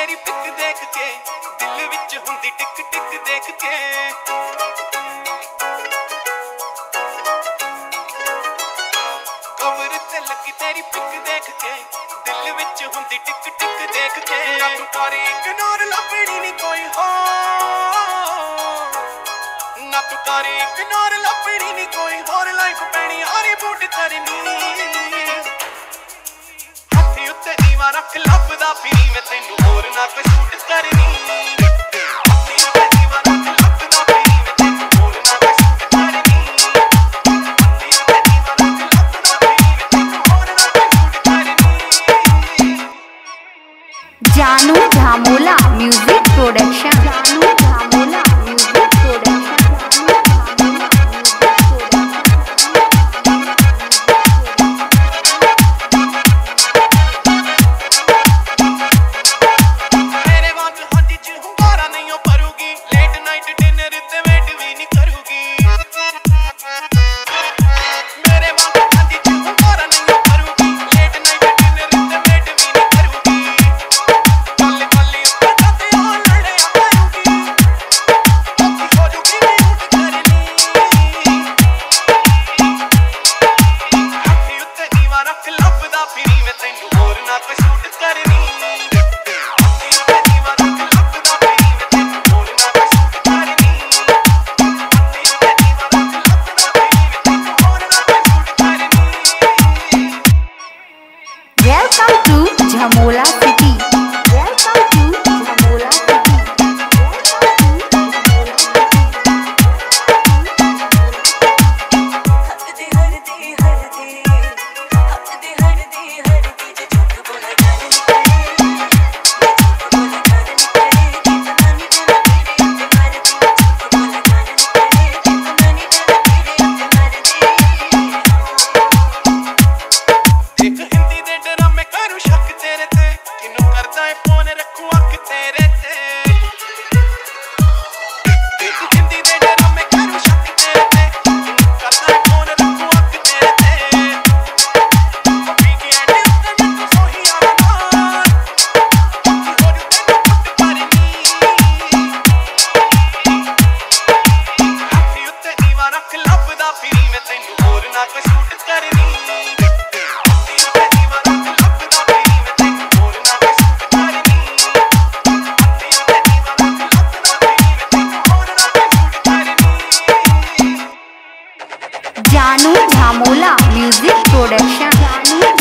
तेरी पिक देख के दिल विच हुंदी टिक टिक देख के कवर ते लगी तेरी पिक देख के दिल विच हुंदी टिक टिक देख के ना तू करे इग्नोर लभड़ी नहीं कोई हो ना तू करे इग्नोर लभड़ी नहीं कोई होर लाइफ पैनी हारी बूट करनी हाथी उत्ते दीवा रख लभदा फिरी मैं तैनू होर ना कोई सूट करनी जानू झामोला म्यूजिक प्रोडक्शन। जानू झामोला म्यूजिक प्रोडक्शन। मेरे वांग हाथी च हुंगारा नहीं भरूगी लेट नाइट डिनर ते वेट भी नहीं करूगी मेरे वांग हाथी च हुंगारा नहीं भरूगी लेट नाइट डिनर ते वेट भी नहीं करूगी Welcome to Jhamola City. Welcome to Jhamola City. जानू झामोला म्यूजिक प्रोडक्शन।